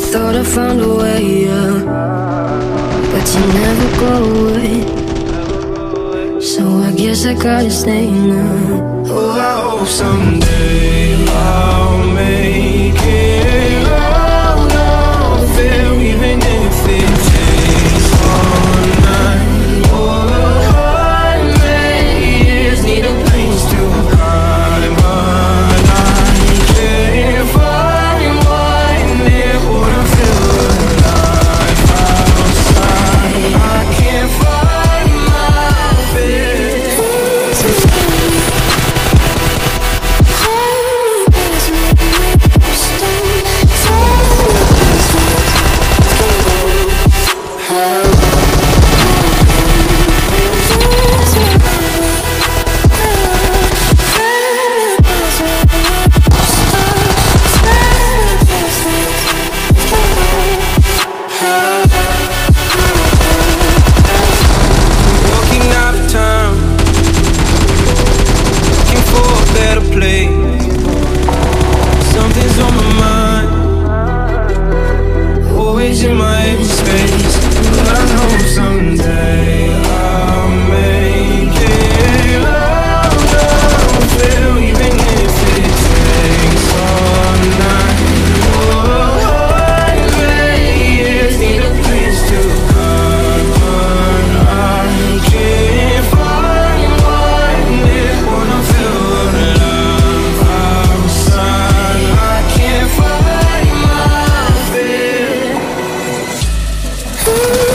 thought I found a way, yeah, but you never go away. So I guess I gotta stay now. Oh, I hope someday I'll make it out of there, even if it takes all night or 100 years. Need a place to hide, but I can't find one near what I feel alive outside. I can't find my bed. Walking out of town, looking for a better place. Something's on my mind, always in my empty space. But I know someday I'll make it out of there, even if it takes all night or 100 years. Need a place to hide, but I can't find one near when I feel alive outside. I can't find my bed.